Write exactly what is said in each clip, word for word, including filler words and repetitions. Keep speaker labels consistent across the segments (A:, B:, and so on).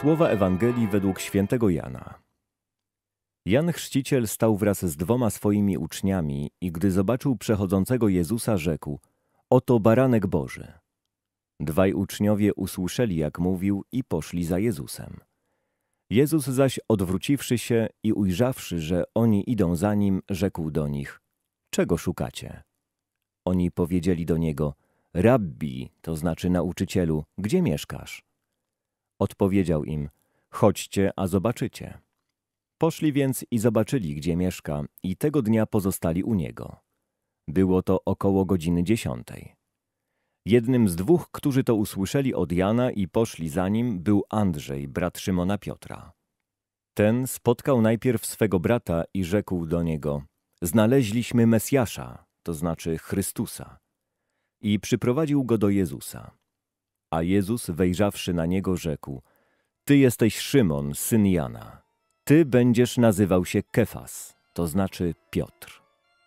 A: Słowa Ewangelii według świętego Jana. Jan Chrzciciel stał wraz z dwoma swoimi uczniami i gdy zobaczył przechodzącego Jezusa, rzekł: oto baranek Boży. Dwaj uczniowie usłyszeli, jak mówił, i poszli za Jezusem. Jezus zaś, odwróciwszy się i ujrzawszy, że oni idą za Nim, rzekł do nich: czego szukacie? Oni powiedzieli do Niego: Rabbi, to znaczy nauczycielu, gdzie mieszkasz? Odpowiedział im: chodźcie, a zobaczycie. Poszli więc i zobaczyli, gdzie mieszka, i tego dnia pozostali u Niego. Było to około godziny dziesiątej. Jednym z dwóch, którzy to usłyszeli od Jana i poszli za Nim, był Andrzej, brat Szymona Piotra. Ten spotkał najpierw swego brata i rzekł do niego: znaleźliśmy Mesjasza, to znaczy Chrystusa. I przyprowadził go do Jezusa. A Jezus, wejrzawszy na niego, rzekł: ty jesteś Szymon, syn Jana. Ty będziesz nazywał się Kefas, to znaczy Piotr.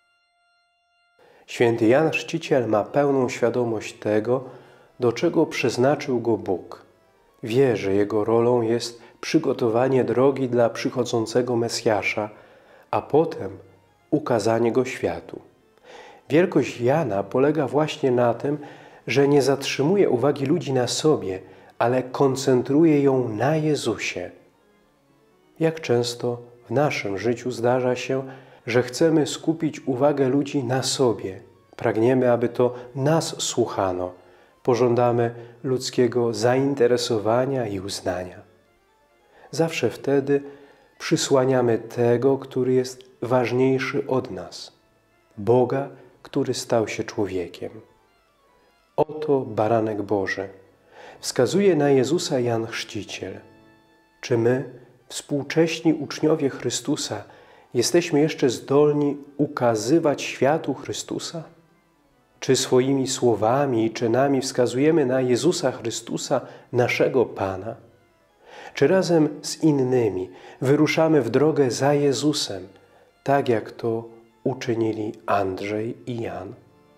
B: Święty Jan Chrzciciel ma pełną świadomość tego, do czego przeznaczył go Bóg. Wie, że jego rolą jest przygotowanie drogi dla przychodzącego Mesjasza, a potem ukazanie go światu. Wielkość Jana polega właśnie na tym, że nie zatrzymuje uwagi ludzi na sobie, ale koncentruje ją na Jezusie. Jak często w naszym życiu zdarza się, że chcemy skupić uwagę ludzi na sobie. Pragniemy, aby to nas słuchano. Pożądamy ludzkiego zainteresowania i uznania. Zawsze wtedy przysłaniamy tego, który jest ważniejszy od nas. Boga, który stał się człowiekiem. Oto baranek Boży. Wskazuje na Jezusa Jan Chrzciciel. Czy my, współcześni uczniowie Chrystusa, jesteśmy jeszcze zdolni ukazywać światu Chrystusa? Czy swoimi słowami i czynami wskazujemy na Jezusa Chrystusa, naszego Pana? Czy razem z innymi wyruszamy w drogę za Jezusem, tak jak to uczynili Andrzej i Jan?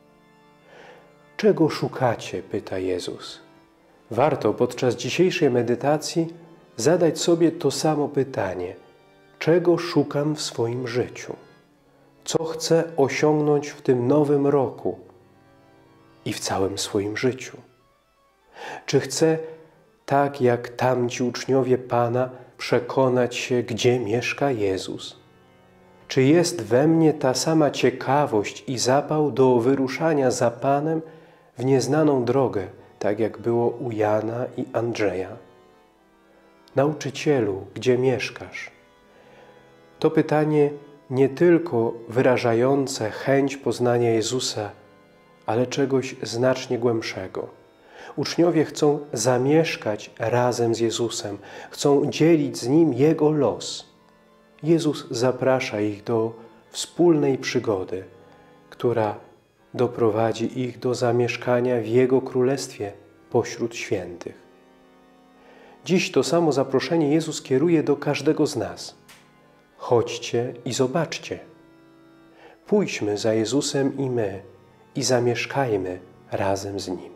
B: Czego szukacie? Pyta Jezus. Warto podczas dzisiejszej medytacji zadać sobie to samo pytanie. Czego szukam w swoim życiu? Co chcę osiągnąć w tym nowym roku i w całym swoim życiu? Czy chcę, tak jak tamci uczniowie Pana, przekonać się, gdzie mieszka Jezus? Czy jest we mnie ta sama ciekawość i zapał do wyruszania za Panem w nieznaną drogę, tak jak było u Jana i Andrzeja? Nauczycielu, gdzie mieszkasz? To pytanie nie tylko wyrażające chęć poznania Jezusa, ale czegoś znacznie głębszego. Uczniowie chcą zamieszkać razem z Jezusem, chcą dzielić z Nim Jego los. Jezus zaprasza ich do wspólnej przygody, która doprowadzi ich do zamieszkania w Jego Królestwie pośród świętych. Dziś to samo zaproszenie Jezus kieruje do każdego z nas. Chodźcie i zobaczcie. Pójdźmy za Jezusem i my i zamieszkajmy razem z Nim.